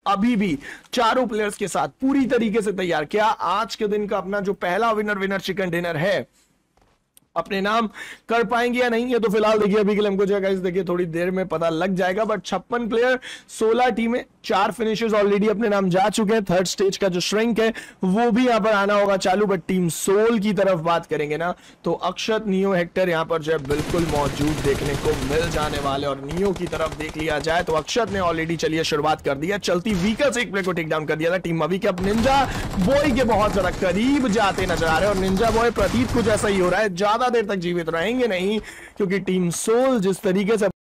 अभी भी चारों प्लेयर्स के साथ पूरी तरीके से तैयार। क्या आज के दिन का अपना जो पहला विनर चिकन डिनर है अपने नाम कर पाएंगे या नहीं, ये तो फिलहाल देखिए अभी के लिए हमको जो गाइस देखिए थोड़ी देर में पता लग जाएगा। बट 56 प्लेयर 16 टीमें, 4 फिनिशर्स ऑलरेडी अपने नाम जा चुके हैं। थर्ड स्टेज का जो श्रिंक है वो भी यहां पर आना होगा चालू। बट टीम सोल की तरफ बात करेंगे ना तो अक्षत, नियो, हेक्टर यहां पर जो है बिल्कुल मौजूद देखने को मिल जाने वाले। और नियो की तरफ देख लिया जाए तो अक्षत ने ऑलरेडी चलिए शुरुआत कर दिया, चलती व्हीकल से एक प्लेयर को टेक डाउन कर दिया था। टीम अभी के अब निंजा बॉय के बहुत ज्यादा करीब जाते नजर आ रहे हैं और निंजा बॉय प्रतीत कुछ ऐसा ही हो रहा है ज्यादा देर तक जीवित रहेंगे नहीं, क्योंकि टीम सोल जिस तरीके से